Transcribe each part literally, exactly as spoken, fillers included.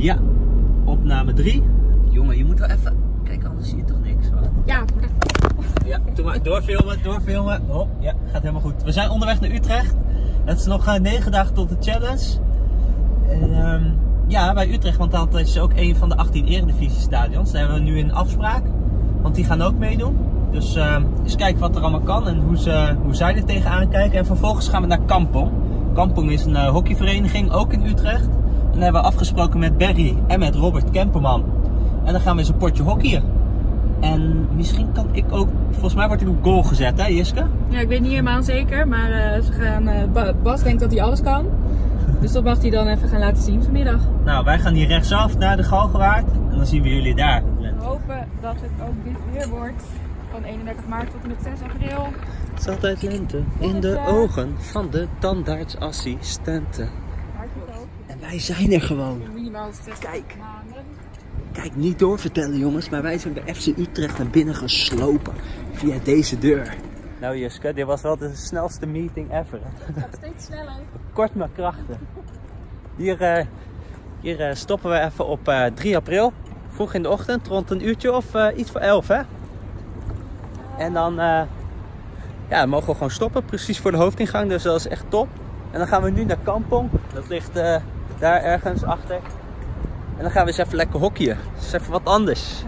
Ja, opname drie. Jongen, je moet wel even... Kijk, anders zie je toch niks. Wacht. Ja, Ja, doe maar doorfilmen, doorfilmen. Oh, ja, gaat helemaal goed. We zijn onderweg naar Utrecht. Het is nog uh, negen dagen tot de challenge. En, um, ja, bij Utrecht, want dat is ook een van de achttien eredivisiestadions. Daar hebben we nu een afspraak, want die gaan ook meedoen. Dus uh, eens kijken wat er allemaal kan en hoe, ze, hoe zij er tegenaan kijken. En vervolgens gaan we naar Kampong. Kampong is een uh, hockeyvereniging, ook in Utrecht. En daar hebben we afgesproken met Barry en met Robert Kemperman. En dan gaan we eens een potje hockeyen. En misschien kan ik ook, volgens mij wordt hij op goal gezet, hè Jiske? ja, ik weet niet helemaal zeker, maar uh, ze gaan, uh, Bas denkt dat hij alles kan. Dus dat mag hij dan even gaan laten zien vanmiddag. Nou, wij gaan hier rechtsaf naar de Galgenwaard en dan zien we jullie daar. We hopen dat het ook dit weer wordt. Van eenendertig maart tot en met zes april. Het is altijd lente in de ogen van de tandartsassistenten. En wij zijn er gewoon. Minimaal zes Kijk. maanden. Kijk, niet doorvertellen jongens, maar wij zijn bij F C Utrecht naar binnen geslopen. Via deze deur. Nou Jiske, dit was wel de snelste meeting ever. Het gaat steeds sneller. Kort maar krachtig. Hier, uh, hier uh, stoppen we even op uh, drie april. Vroeg in de ochtend, rond een uurtje of uh, iets voor elf hè. En dan uh, ja, mogen we gewoon stoppen, precies voor de hoofdingang, dus dat is echt top. En dan gaan we nu naar Kampong, dat ligt uh, daar ergens achter. En dan gaan we eens even lekker hockeyen, dat is even wat anders.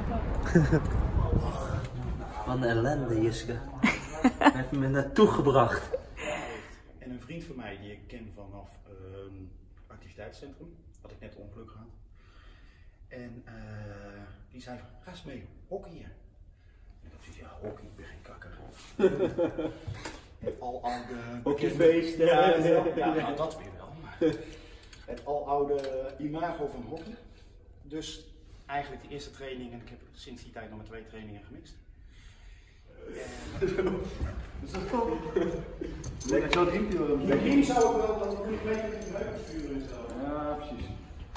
Wat een ellende Jiske, hij heeft me naartoe gebracht. En een vriend van mij die ik ken vanaf een uh, activiteitscentrum, had ik net ongeluk gehad. En uh, die zei, ga eens mee hockeyen. En dat is ja, hockey, ik ben geen kakker. Het aloude Hockeyfeest. Ja, ja, ja, nou, dat weer wel. Maar het aloude imago van hockey. Dus eigenlijk de eerste training, en ik heb sinds die tijd nog maar twee trainingen gemist. Is dat top? Lekker zo'n riempje wel. Die riem zou ik wel, dan moet ik weten dat je buiten sturen en zo. Ja, precies.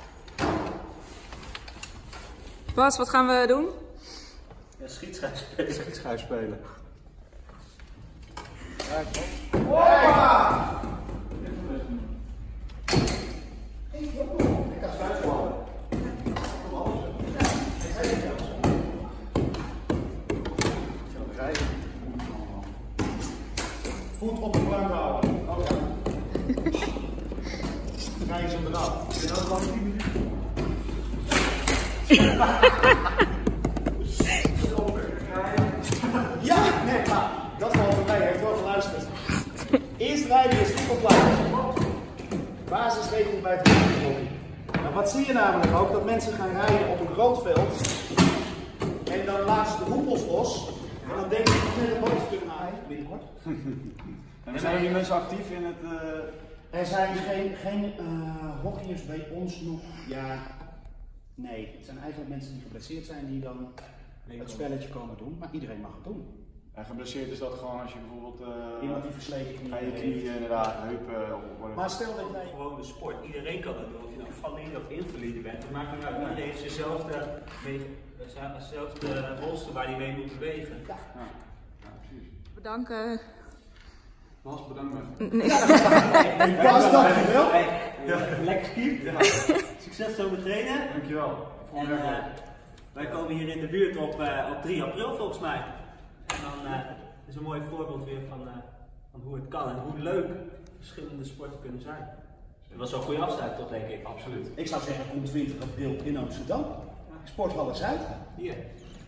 Bas, wat gaan we doen? Ja, schietschijf spelen. Schietschijf spelen. Hoppa! Ik kan sluiten vallen. Voet op de plank houden. Oh ja. Rijden ze hem eraf. En dan lang tien minuten. Ja, nee, maar dat valt voor mij, heeft wel geluisterd. Eerst rijden is goed op plaats. Basisregel bij het hockey. Nou, wat zie je namelijk ook? Dat mensen gaan rijden op een groot veld. En dan laten ze de hoepels los. En dan denken ze dat met een bootje kunnen halen. Binnenkort. En zijn die mensen actief in het... Uh... Er zijn geen, geen uh, hockeyers bij ons nog. Ja, nee. Het zijn eigenlijk mensen die geblesseerd zijn die dan het spelletje komen doen. Maar iedereen mag het doen. En geblesseerd is dat gewoon als je bijvoorbeeld... Uh, Iemand die versleten knieën aan je heeft. knieën inderdaad, heupen... Of Maar stel dat jij... Gewoon de sport, iedereen kan het doen. Of je nou valide of invalide bent, dat maakt niet uit. Iedereen heeft dezelfde, dezelfde rolstoel waar hij mee moet bewegen. Ja. Ja, ja precies. Bedanken. Bas, bedankt me. Bas, dankjewel. Ja, lekker gekiept. Ja. Succes zo met trainen. Dankjewel. En, uh, wij komen hier in de buurt op, uh, op drie april volgens mij. En dan uh, is een mooi voorbeeld weer van, uh, van hoe het kan en hoe leuk verschillende sporten kunnen zijn. Dat was wel een goede afsluiting toch denk ik. Absoluut. Ik zou zeggen, om twintig april in Amsterdam. Sporthallen Zuid. Hier.